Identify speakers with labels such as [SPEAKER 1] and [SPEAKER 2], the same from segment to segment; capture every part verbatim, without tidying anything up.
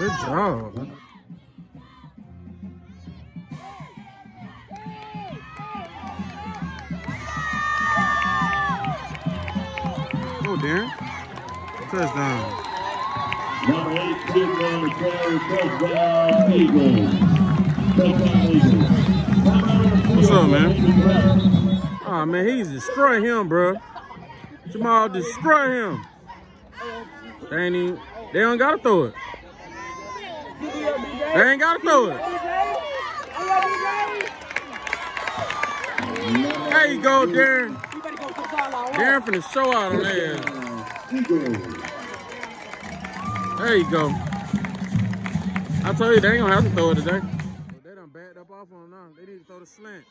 [SPEAKER 1] Good job. Go, Darren. Touchdown.
[SPEAKER 2] Number eighteen on the carry, touchdown Eagles. Touchdown Eagles.
[SPEAKER 1] What's up, man? Oh, man, he's destroying him, bro. Jamal, destroy him. They ain't even, they don't gotta throw it. They ain't gotta throw it. There you go, Darren. Darren finna show out on there. There you go. I told you they ain't gonna have to throw it today. They done backed up off on now. They need to throw the slant.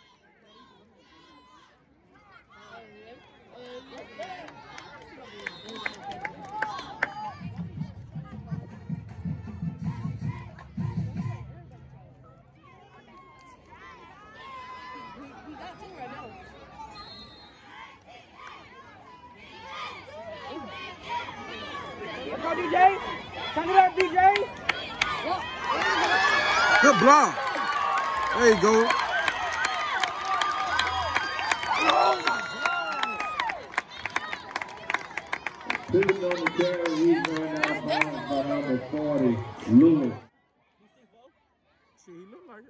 [SPEAKER 3] Let's go, D J. Turn it up, D J.
[SPEAKER 1] Good block. There you go.
[SPEAKER 2] Sitting on the carry, he's going out by number forty, Lewis.
[SPEAKER 1] See, he look like it.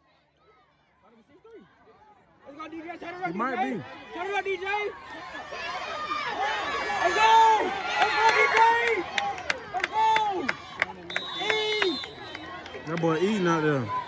[SPEAKER 3] Let's go, D J. Turn it up,
[SPEAKER 1] He
[SPEAKER 3] D J.
[SPEAKER 1] might be.
[SPEAKER 3] Turn it up, D J. Let's go. Let's go, D J. Let's go. E.
[SPEAKER 1] That boy eating out there.